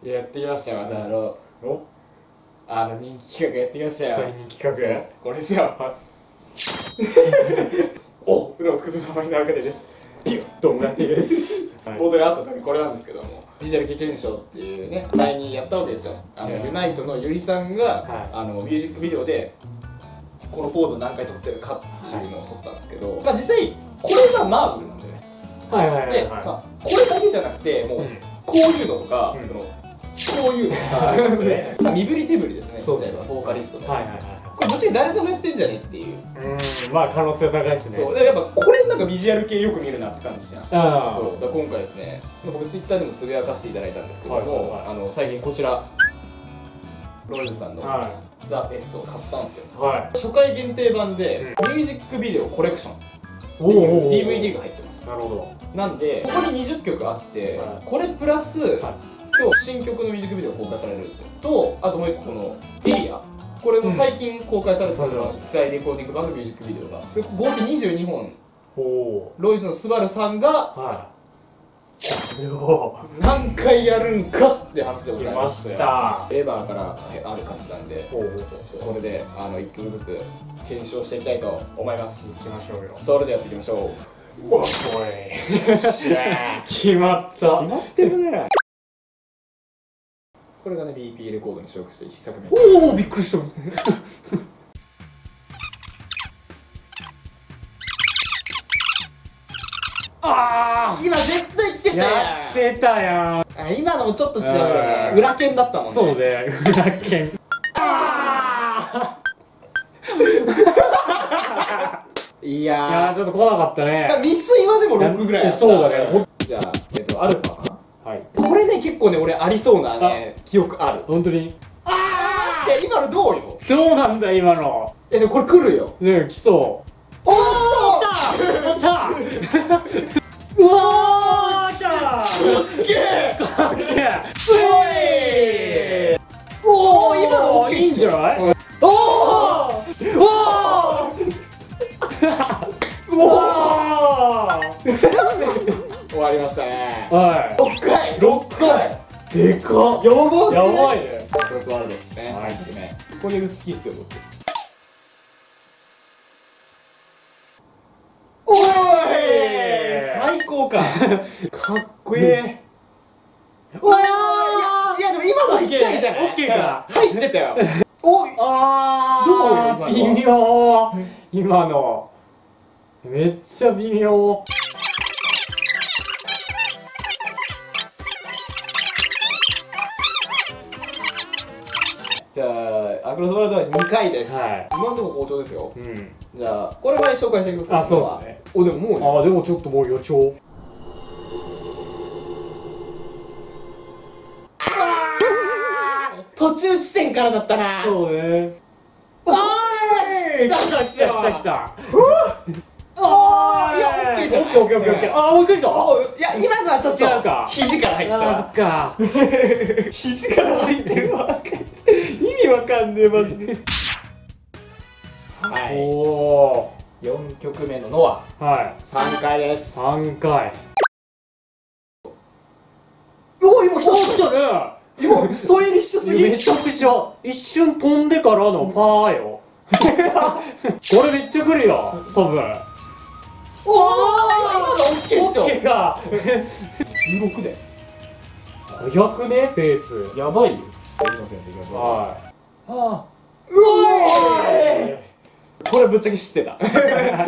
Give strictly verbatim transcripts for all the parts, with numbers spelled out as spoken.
やってきましたよ、またあの、 おあの人気企画やってきましたよ。 大人気企画これですよ。はいお、うどん福津様になるかでです。ピュッと村ってです。冒頭にあった通りこれなんですけども、ビジュアル経験賞っていうね、前にやったわけですよ。あのユナイトのゆりさんが、あのミュージックビデオでこのポーズを何回撮ってるかっていうのを撮ったんですけど、まあ実際これがマーブルなんでね。 はいはいはいで、まあこれだけじゃなくて、もうこういうのとか、そのこういうのとか、身振り手振りですね。そうですね。ボーカリストの。はいはいはい。これぶっちゃけ誰でもやってんじゃねっていう。 うん、まあ可能性高いですね。 そう、だからやっぱこれなんかビジュアル系よく見るなって感じじゃん。 ああ。 そう、だから今回ですね、僕ツイッターでもつぶやかせていただいたんですけども、あの最近こちらロイズさんのザ・ベストを買ったんですよ。はい。初回限定版でミュージックビデオコレクションっていう ディーブイディー が入ってます。なるほど。なんでここににじゅっきょくあって、これプラス今日新曲のミュージックビデオ公開されるんですよ。とあともう一個このエリア。これも最近公開されてた実際レコーディング版のミュージックビデオがで合計にじゅうにほんロイズのスバルさんが何回やるんかって話でございました。エヴァーからある感じなんでこれであのいっきょくずつ検証していきたいと思います。いきましょうよ。それでやっていきましょう。わっそい決まった決まってるね。これがね ビーピー レコードに所属していっさくめ。おおびっくりしたああ今絶対来てたやん。やってたやん。今のもちょっと違うよね。裏剣だったもんね。そうね裏剣。ああいやーちょっと来なかったね。未遂はでもろくぐらい。そうだね。じゃあえっとアルファかな。はい、これね結構ね俺ありそうなね記憶ある。本当に。ああ待って今のどうよ。どうなんだ今の。えでもこれ来るよ。ね来そう。おお来た来たうわー来たかっけーかっけーおお今の OK いいんじゃない。おおおお終わりましたね。はい。ろっかい。ろっかい。でかっ。やばい。やばいね。クロスワールドですね。さんきめ。これ好きっすよ僕。おい。最高か。かっこいい。おい。いやでも今のはいっかいじゃない。オッケーか。入ってたよ。おい。ああ。どうよ。微妙。今の。めっちゃ微妙。じゃあ、アクロスワールドはにかいです。はい、今のところ好調ですよ。うん、じゃあ、これ前紹介してください。あ、そうですね。お、でももうね。あ、でもちょっともう予兆。途中地点からだったな。そうね。おーい。来た来た来た来た。ああ、いや、オッケーじゃん。オッケーオッケーオッケーオッケー。ああ、もう一回来た。いや、今のはちょっと違うか。肘から入ってた。あ、そっか。肘から入ってるわ。意味わかんねえマジで。はい。おお。よんきょくめのノア。はい。さんかいです。さんかい。おお、今来たね。今ストイリッシュすぎ。めちゃくちゃ一瞬飛んでからのファーよ。これめっちゃくるよ。多分。おお今のオッケーっしょ。オッケーがじゅうろくで早くねペースやばいよ。じゃあ井野先生いきましょう。はい。はあうおーこれぶっちゃけ知ってた。うえーやばオッケー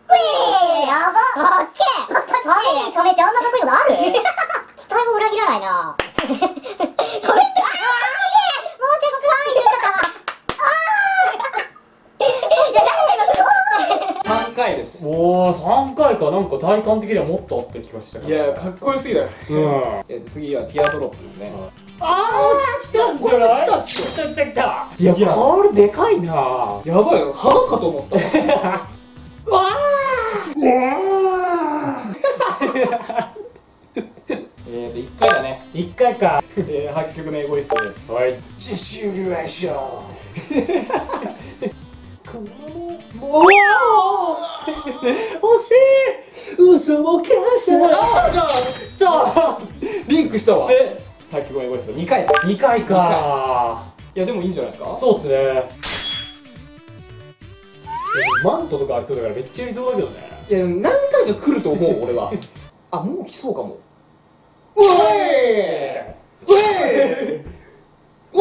トイレに止めてあんな得意のがある。期待も裏切らないな。コメントあーもうちょっと暗いさんかいです。おおさんかいか。なんか体感的にはもっとあった気がしたから。いやかっこよすぎだよ。うん。次はティアドロップですね。ああ来たこれ来たっしょ。来た来た来た。いやこれでかいな。やばいよ肌かと思った。うわあえっといっかいだね。いっかいか。えはちきょくめエゴイストです。はい。ジシミュレーション。もう惜しい。嘘を消せ。ああ来たリンクしたわ。え作曲のエゴイストにかいです。 にかいかー。いやでもいいんじゃないですか。 そうっすね。マントとかありそうだからめっちゃいそうだけどね。 いや何回か来ると思う俺は。あ、もう来そうかも。うえーうえーう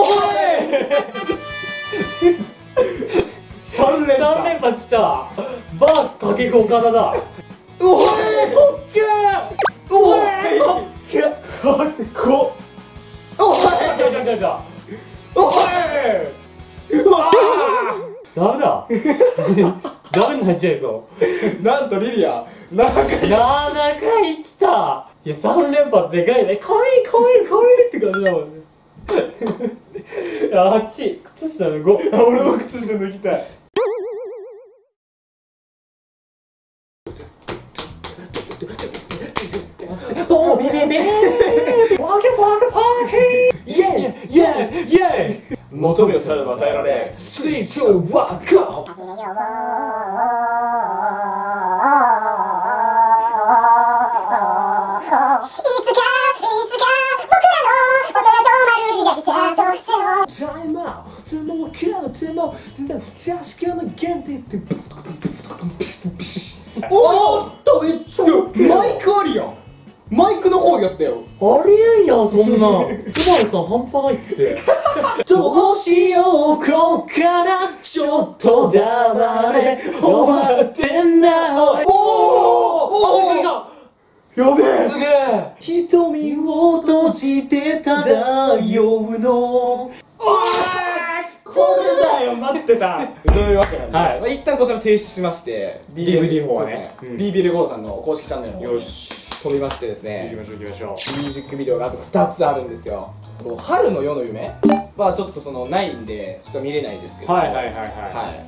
えー三連三連発きた。バース掛布岡田だ。 うえーこっけー。 うえーこっけー。かっこ。 おい来た来た来た来た。 おいうわダメだ。ダメになっちゃいそう。 なんとリリアななかいななかい来た。いやさん連発でかいね。かわいいかわいいかわいいって感じだもんね。じゃあはち、靴下のご。 俺も靴下脱ぎたい。 おービビビーパーケパーケパーケーイェイイェイイェイ求めをされば与えられスリー、ツー、ワン、ゴー。タイムアウトもキャっても全然不確かな限定っておーっとめっちゃマイクありやん。マイクの方やったよ。 ありえんやんそんなつばりさん半端ないってどうしようこっからちょっと黙れ終わってんだおいおおおおやべえすげえ瞳を閉じて漂うのこれだよ待ってたというわけなんで、 はいまあ、一旦こちら停止しましてディーブイディー の方はねそうですね ビービルゴーさんの公式チャンネルの方によし飛びましてですね、 行きましょう行きましょうミュージックビデオがあとふたつあるんですよ。春の夜の夢はちょっとそのないんでちょっと見れないですけど、 はいはいはいはいはい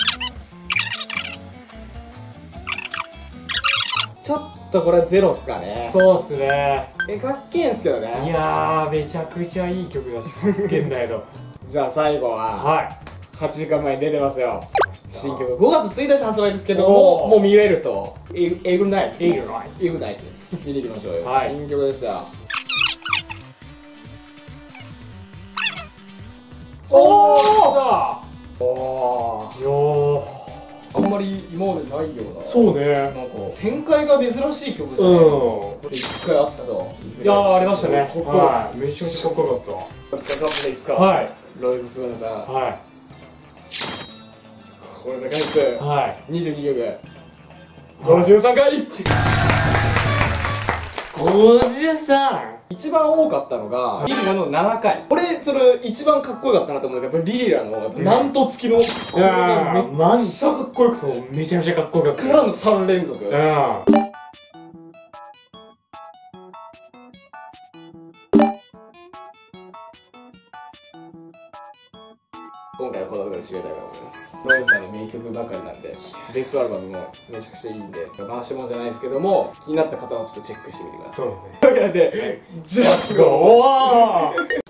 ちょっとこれはゼロっすかね。 そうっすねえかっけえんすけどいね。 やーめちゃくちゃいい曲だしかっけえんだけどじゃあ最後ははいはちじかんまえに出てますよ新曲ごがつついたち発売ですけどおーももう見れるとエエグナイトいいよなエグナイトです見ていきましょうよ、 はい新曲ですよ。おーおーよあんまり今までないようなーそうねなんか展開が珍しい曲じゃない、 うんこれ一回あったと。 いやーありましたねここはいめちゃくちゃかっこよかっかっこいいですか。 たはいロイズ・スバルさんはこれで回数いはいにじゅうにきょくごじゅうさんかいごじゅうさん一番多かったのがリリラのななかい。俺それ一番かっこよかったなと思うのがやっぱりリリラのやっぱなんと付きのこれがめっちゃかっこよくてめちゃめちゃかっこよかったからのさん連続。 うん今回はこのことで締めたいと思います。ロイズさんの名曲ばかりなんでベストアルバムもめちゃくちゃいいんで回しもんじゃないですけども気になった方はちょっとチェックしてみてください。 そうですねというわけなんでじゃあおー